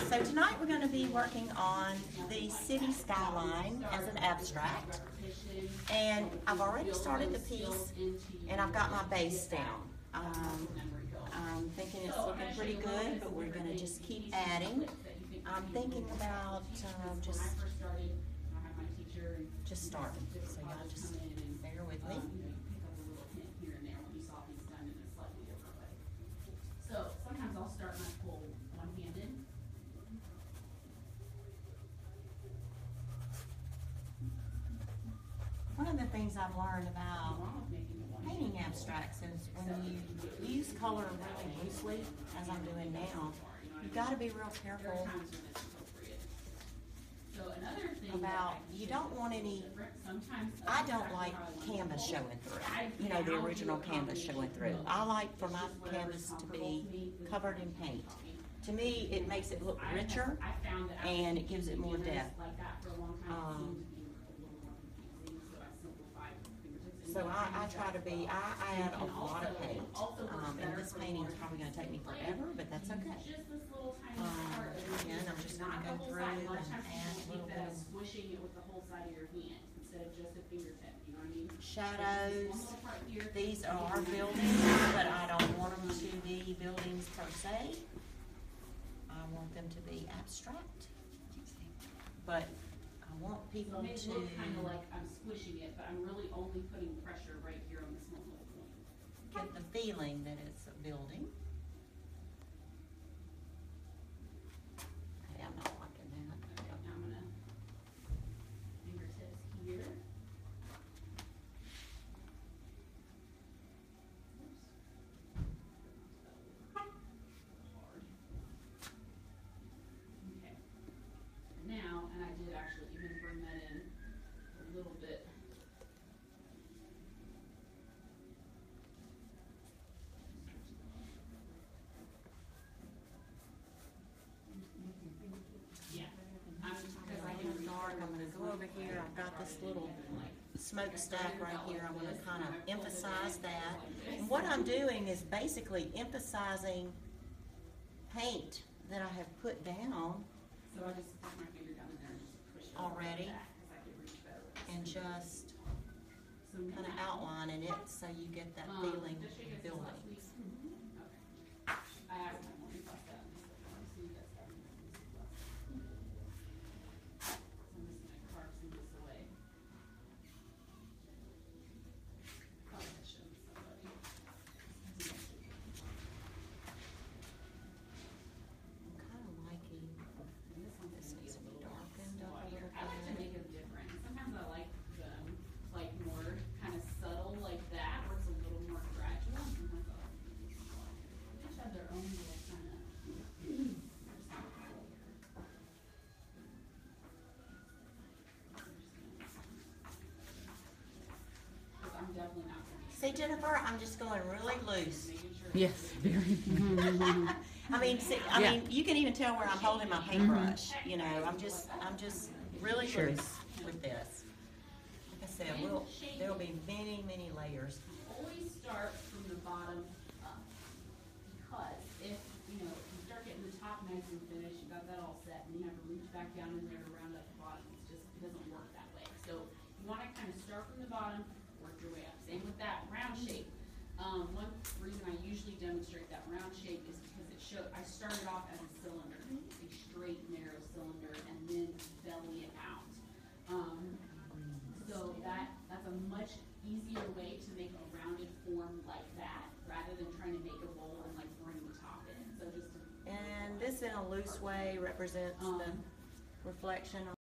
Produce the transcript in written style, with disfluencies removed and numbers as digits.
So tonight we're going to be working on the city skyline as an abstract. And I've already started the piece and I've got my base down. I'm thinking it's looking pretty good, but we're going to just keep adding. I'm thinking about just starting. So y'all just bear with me. So sometimes I'll start my pull one-handed. One of the things I've learned about painting abstracts is when you use color really loosely, as I'm doing now, you've got to be real careful about, you don't want any, I don't like canvas showing through, you know, the original canvas showing through. I like for my canvas to be covered in paint. To me, it makes it look richer and it gives it more depth. So I try to be, I add a lot of paint, and this painting is probably going to take me forever, but that's okay. Again, I'm just going to go through and add a little bit of shadows. These are buildings, but I don't want them to be buildings per se. I want them to be abstract, but I want people to look kind of like I'm squishing it, but I'm really only putting pressure right here on this one little point. get the feeling that it's a building. Okay, I'm not liking that. Okay, now I'm gonna fingertips here. Okay. Now, and I did actually even bring that in a little bit. Yeah, because I can Dark, I'm gonna go over here, I've got this little smokestack right here, I'm gonna kind of emphasize that. And what I'm doing is basically emphasizing paint that I have put down So I just put my finger down in there and just push it already back, 'cause I could reach better with and this. just So kind of now, outlining it so you get that feeling does she of get this last buildings. week? Okay. I asked my morning about that. And I said, "I see you guys having this last week." So I'm just gonna carve some of this away. Probably I showed somebody. I'm kind of liking, And this one's this gonna be needs a to be little darkened up a swattier. little I like to bit. make them different. Sometimes I like them like more kind of subtle like that, where it's a little more gradual. And sometimes I like them to be swattier. They each have their own little kind of. I'm definitely not gonna See, Jennifer, I'm just going really loose. making sure. Yes, very. I mean, see, Yeah. you can even tell where I'm holding my paintbrush, you know, I'm just really Sure. loose with this. Like I said, there'll be many, many layers. Always start from the bottom up. Because if, you start getting the top nice and finished, you got that all set, and you have to reach back down in there to round up the bottom, it doesn't work that way. So you wanna kind of start from the bottom, work your way up. Same with that round shape. One reason I usually demonstrate that round shape is because I started off as a cylinder, a straight, narrow cylinder, and then belly it out. So that's a much easier way to make a rounded form like that, rather than trying to make a bowl and like bring the top in. So just to And this in a loose way represents the reflection